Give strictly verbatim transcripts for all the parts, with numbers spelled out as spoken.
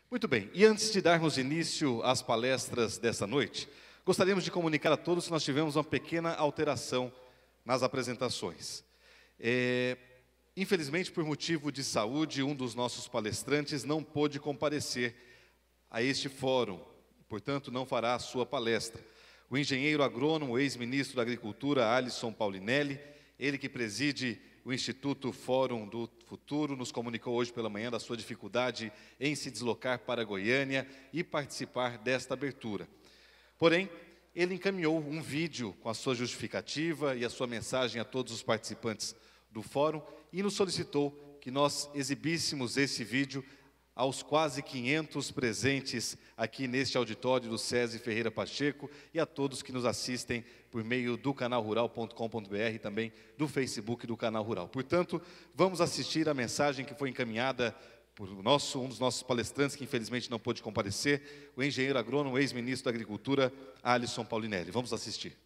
Muito bem, e antes de darmos início às palestras dessa noite, gostaríamos de comunicar a todos que nós tivemos uma pequena alteração nas apresentações. É, infelizmente, por motivo de saúde, um dos nossos palestrantes não pôde comparecer a este fórum, portanto, não fará a sua palestra. O engenheiro agrônomo, ex-ministro da Agricultura, Alisson Paulinelli, ele que preside o Instituto Fórum do Futuro, nos comunicou hoje pela manhã da sua dificuldade em se deslocar para Goiânia e participar desta abertura. Porém, ele encaminhou um vídeo com a sua justificativa e a sua mensagem a todos os participantes do fórum e nos solicitou que nós exibíssemos esse vídeo aos quase quinhentos presentes aqui neste auditório do SESI Ferreira Pacheco e a todos que nos assistem por meio do canal rural ponto com ponto br e também do Facebook do Canal Rural. Portanto, vamos assistir a mensagem que foi encaminhada por nosso, um dos nossos palestrantes, que infelizmente não pôde comparecer, o engenheiro agrônomo, ex-ministro da Agricultura, Alisson Paulinelli. Vamos assistir.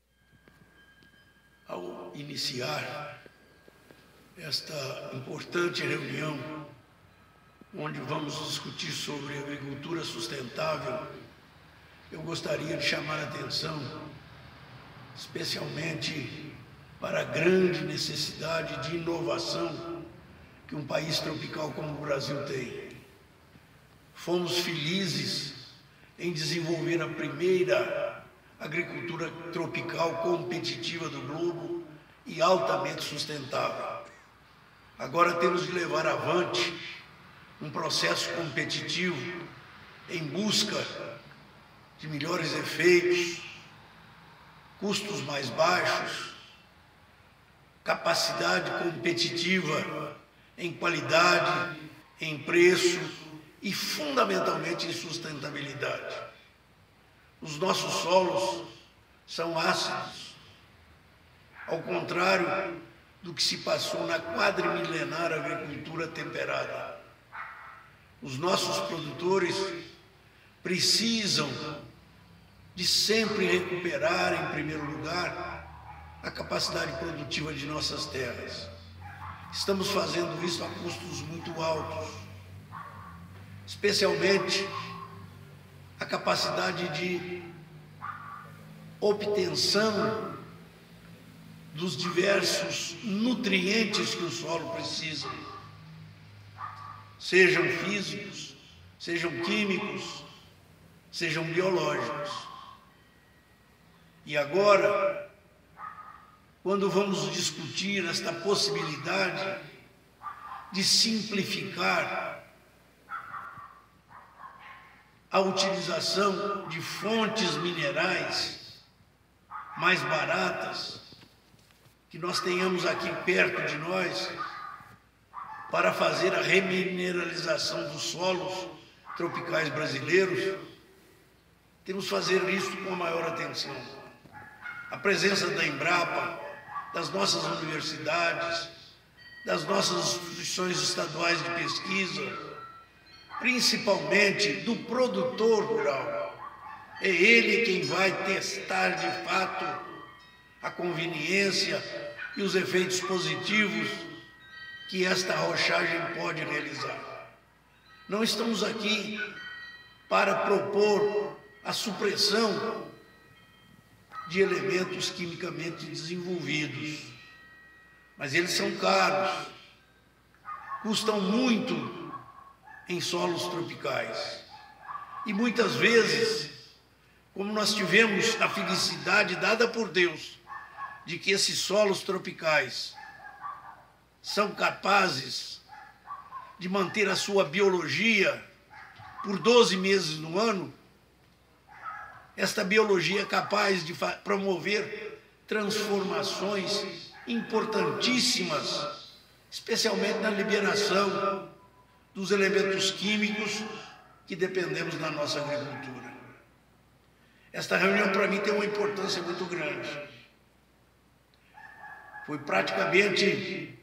Ao iniciar esta importante reunião, onde vamos discutir sobre agricultura sustentável, eu gostaria de chamar a atenção, especialmente para a grande necessidade de inovação que um país tropical como o Brasil tem. Fomos felizes em desenvolver a primeira agricultura tropical competitiva do globo e altamente sustentável. Agora temos de levar avante um processo competitivo em busca de melhores efeitos, custos mais baixos, capacidade competitiva em qualidade, em preço e, fundamentalmente, em sustentabilidade. Os nossos solos são ácidos, ao contrário do que se passou na quadrimilenar agricultura temperada. Os nossos produtores precisam de sempre recuperar, em primeiro lugar, a capacidade produtiva de nossas terras. Estamos fazendo isso a custos muito altos, especialmente a capacidade de obtenção dos diversos nutrientes que o solo precisa, sejam físicos, sejam químicos, sejam biológicos. E agora, quando vamos discutir esta possibilidade de simplificar a utilização de fontes minerais mais baratas, que nós tenhamos aqui perto de nós, para fazer a remineralização dos solos tropicais brasileiros, temos que fazer isso com a maior atenção. A presença da Embrapa, das nossas universidades, das nossas instituições estaduais de pesquisa, principalmente do produtor rural. É ele quem vai testar de fato a conveniência e os efeitos positivos que esta arrochagem pode realizar. Não estamos aqui para propor a supressão de elementos quimicamente desenvolvidos, mas eles são caros, custam muito em solos tropicais. E muitas vezes, como nós tivemos a felicidade dada por Deus de que esses solos tropicais são capazes de manter a sua biologia por doze meses no ano, esta biologia é capaz de promover transformações importantíssimas, especialmente na liberação dos elementos químicos que dependemos da nossa agricultura. Esta reunião, para mim, tem uma importância muito grande. Foi praticamente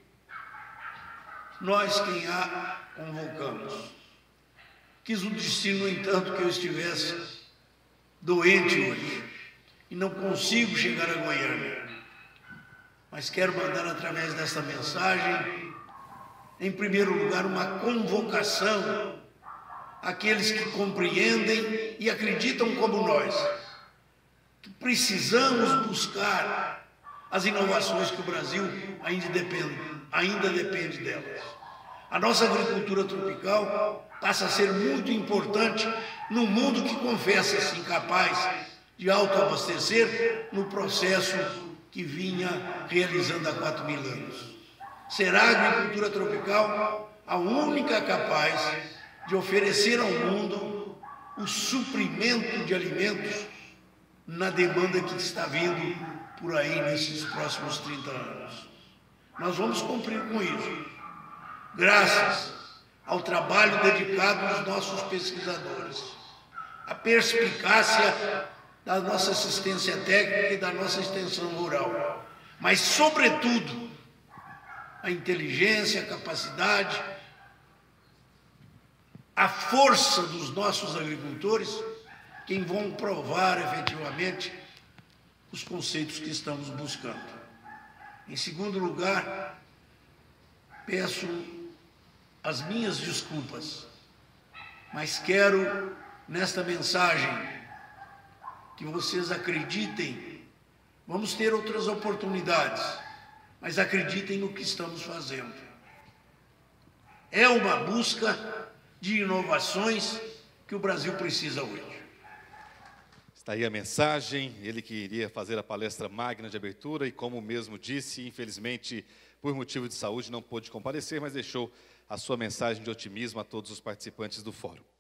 nós quem a convocamos. Quis o destino, no entanto, que eu estivesse doente hoje e não consigo chegar a Goiânia. Mas quero mandar, através desta mensagem, em primeiro lugar, uma convocação aqueles que compreendem e acreditam como nós, que precisamos buscar as inovações que o Brasil ainda depende, ainda depende delas. A nossa agricultura tropical passa a ser muito importante num mundo que confessa-se incapaz de autoabastecer no processo que vinha realizando há quatro mil anos. Será a agricultura tropical a única capaz de oferecer ao mundo o suprimento de alimentos na demanda que está vindo por aí nesses próximos trinta anos. Nós vamos cumprir com isso, graças ao trabalho dedicado dos nossos pesquisadores, a perspicácia da nossa assistência técnica e da nossa extensão rural, mas, sobretudo, a inteligência, a capacidade, a força dos nossos agricultores, quem vão provar efetivamente os conceitos que estamos buscando. Em segundo lugar, peço as minhas desculpas, mas quero, nesta mensagem, que vocês acreditem. Vamos ter outras oportunidades, mas acreditem no que estamos fazendo. É uma busca de inovações que o Brasil precisa hoje. Está aí a mensagem, ele que iria fazer a palestra magna de abertura e, como mesmo disse, infelizmente, por motivo de saúde, não pôde comparecer, mas deixou a sua mensagem de otimismo a todos os participantes do fórum.